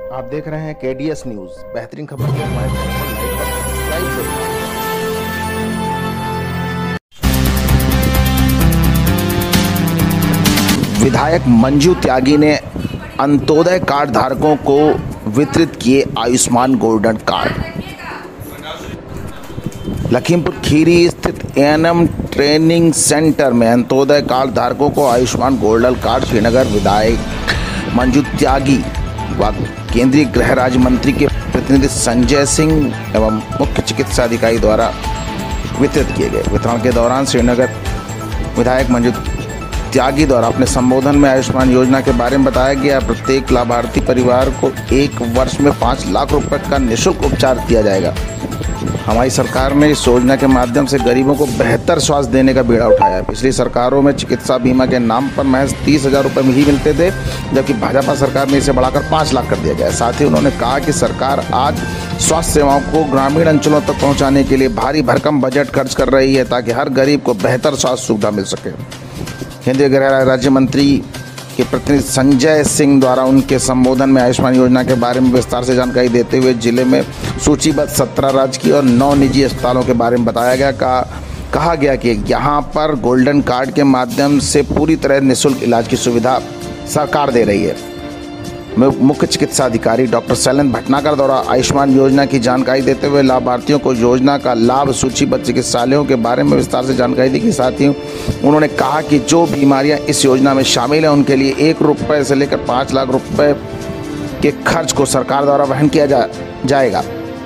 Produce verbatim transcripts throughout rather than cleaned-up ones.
आप देख रहे हैं केडीएस न्यूज। बेहतरीन खबर के हमारे चैनल को लाइक और सब्सक्राइब करें। विधायक मंजू त्यागी ने अंत्योदय कार्ड धारकों को वितरित किए आयुष्मान गोल्डन कार्ड। लखीमपुर खीरी स्थित एएनएम ट्रेनिंग सेंटर में अंत्योदय कार्ड धारकों को आयुष्मान गोल्डन कार्ड श्रीनगर विधायक मंजू त्यागी व केंद्रीय गृह राज्य मंत्री के प्रतिनिधि संजय सिंह एवं मुख्य चिकित्सा अधिकारी द्वारा वितरित किए गए। वितरण के दौरान श्रीनगर विधायक मंजू त्यागी द्वारा अपने संबोधन में आयुष्मान योजना के बारे में बताया गया। प्रत्येक लाभार्थी परिवार को एक वर्ष में पाँच लाख रुपए का निःशुल्क उपचार दिया जाएगा। हमारी सरकार ने इस योजना के माध्यम से गरीबों को बेहतर स्वास्थ्य देने का बीड़ा उठाया। पिछली सरकारों में चिकित्सा बीमा के नाम पर महज तीस हजार रुपये में ही मिलते थे, जबकि भाजपा सरकार ने इसे बढ़ाकर पाँच लाख कर दिया गया। साथ ही उन्होंने कहा कि सरकार आज स्वास्थ्य सेवाओं को ग्रामीण अंचलों तक पहुँचाने के लिए भारी भरकम बजट खर्च कर रही है, ताकि हर गरीब को बेहतर स्वास्थ्य सुविधा मिल सके। केंद्रीय गृह राज्य मंत्री के प्रतिनिधि संजय सिंह द्वारा उनके संबोधन में आयुष्मान योजना के बारे में विस्तार से जानकारी देते हुए जिले में सूचीबद्ध सत्रह राजकीय और नौ निजी अस्पतालों के बारे में बताया गया। कहा कहा गया कि यहाँ पर गोल्डन कार्ड के माध्यम से पूरी तरह निःशुल्क इलाज की सुविधा सरकार दे रही है। मुख्य चिकित्सा अधिकारी डॉक्टर शैलेंद्र भटनागर द्वारा आयुष्मान योजना की जानकारी देते हुए लाभार्थियों को योजना का लाभ सूचीबद्ध चिकित्सालयों के बारे में विस्तार से जानकारी दी। साथ ही उन्होंने कहा कि जो बीमारियां इस योजना में शामिल हैं उनके लिए एक रुपये से लेकर पाँच लाख रुपए के खर्च को सरकार द्वारा वहन किया जा, जाएगा।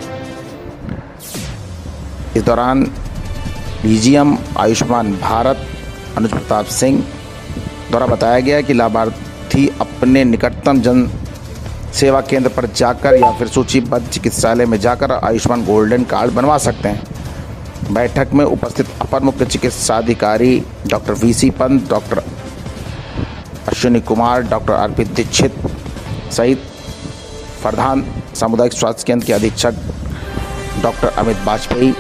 इस दौरान डीजीएम आयुष्मान भारत अनुज प्रताप सिंह द्वारा बताया गया कि लाभार्थी अपने निकटतम जन सेवा केंद्र पर जाकर या फिर सूचीबद्ध चिकित्सालय में जाकर आयुष्मान गोल्डन कार्ड बनवा सकते हैं। बैठक में उपस्थित अपर मुख्य चिकित्सा अधिकारी doctor VC Pant, doctor Ashwini Kumar, doctor RP Dixit सहित प्रधान सामुदायिक स्वास्थ्य केंद्र के अधीक्षक doctor Amit Vajpayee,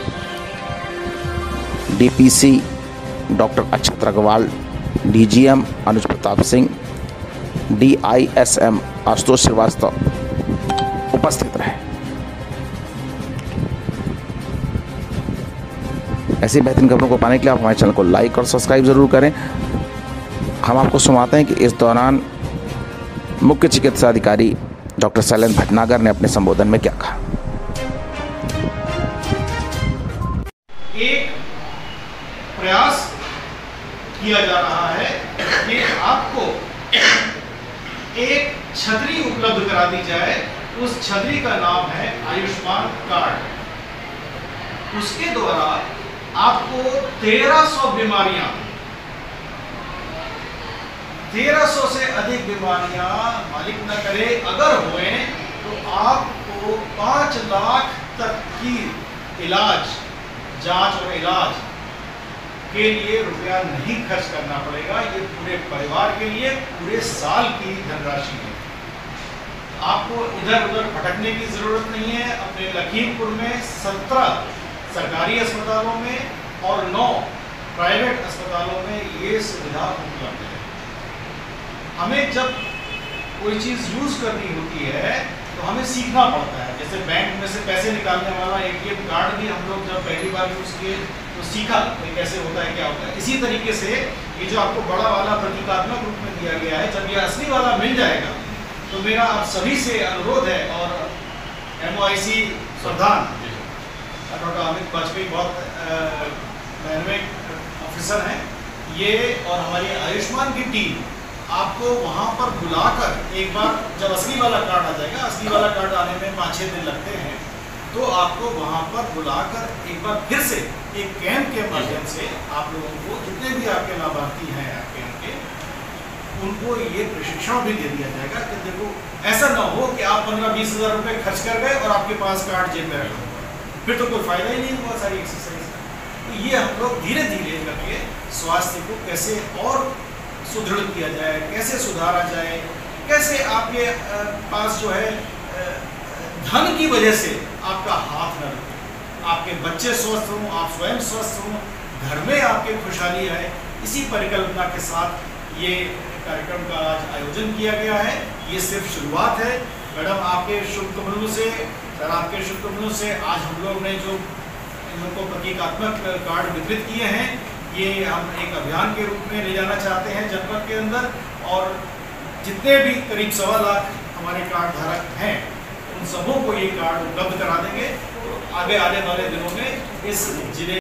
DPC doctor Akshat Agarwal, DGM Anuj Pratap Singh, DISM Ashutosh Srivastava उपस्थित रहे। ऐसी बेहतरीन खबरों को पाने के लिए आप हमारे चैनल को लाइक और सब्सक्राइब जरूर करें। हम आपको सुनाते हैं कि इस दौरान मुख्य चिकित्सा अधिकारी डॉक्टर शैलेंद्र भटनागर ने अपने संबोधन में क्या कहा। एक प्रयास किया जा रहा है कि आपको एक छतरी उपलब्ध करा दी जाए। उस छतरी का नाम है आयुष्मान कार्ड। उसके द्वारा आपको तेरह सौ बीमारियां तेरह सौ से अधिक बीमारियां मालिक न करे अगर हुए तो आपको पांच लाख तक की इलाज, जांच और इलाज के लिए रुपया नहीं खर्च करना पड़ेगा। ये पूरे परिवार के लिए पूरे साल की धनराशि है। आपको इधर उधर भटकने की जरूरत नहीं है। अपने लखीमपुर में सत्रह सरकारी अस्पतालों में और नौ प्राइवेट अस्पतालों में ये सुविधा उपलब्ध है। हमें जब कोई चीज़ यूज करनी होती है तो हमें सीखना पड़ता है। जैसे बैंक में से पैसे निकालने वाला एटीएम कार्ड भी हम लोग जब पहली बार यूज किए तो सीखा कि कैसे होता है, क्या होता है। इसी तरीके से ये जो आपको बड़ा वाला प्रतीकात्मक रूप में दिया गया है, जब ये असली वाला मिल जाएगा तो मेरा आप सभी से अनुरोध है, और एमओआईसी प्रधान डॉक्टर अमित वाजपेयी बहुत डायनेमिक ऑफिसर हैं ये, और हमारी आयुष्मान की टीम आपको वहाँ पर बुलाकर एक बार जब असली वाला कार्ड आ जाएगा, असली वाला कार्ड आने में पाँच छः दिन लगते हैं, तो आपको वहाँ पर बुलाकर एक बार फिर से एक कैंप के माध्यम से आप लोगों को जितने भी आपके लाभार्थी हैं आपके यहाँ के, उनको ये प्रशिक्षण भी दे दिया जाएगा कि देखो ऐसा ना हो कि आप पंद्रह बीस हज़ार रुपये खर्च कर गए और आपके पास कार्ड जेब में रखा हुआ, फिर तो कोई फायदा ही नहीं हुआ सारी एक्सरसाइज का। तो ये हम लोग धीरे धीरे करके स्वास्थ्य को कैसे और सुदृढ़ किया जाए, कैसे सुधारा जाए, कैसे आपके पास जो है धन की वजह से आपका हाथ न रखे, आपके बच्चे स्वस्थ हों, आप स्वयं स्वस्थ हों, घर में आपके खुशहाली है। इसी परिकल्पना के साथ ये कार्यक्रम का आज आयोजन किया गया है। ये सिर्फ शुरुआत है। मैडम आपके शुभ कमलों से, सर आपके शुभ कमलों से आज हम लोग ने जो इन लोगों को प्रतीकात्मक कार्ड वितरित किए हैं, ये हम एक अभियान के रूप में ले जाना चाहते हैं जनपद के अंदर, और जितने भी करीब सवा लाख हमारे कार्ड धारक हैं उन सबों को ये कार्ड उपलब्ध करा देंगे। तो आगे आने वाले दिनों में इस जिले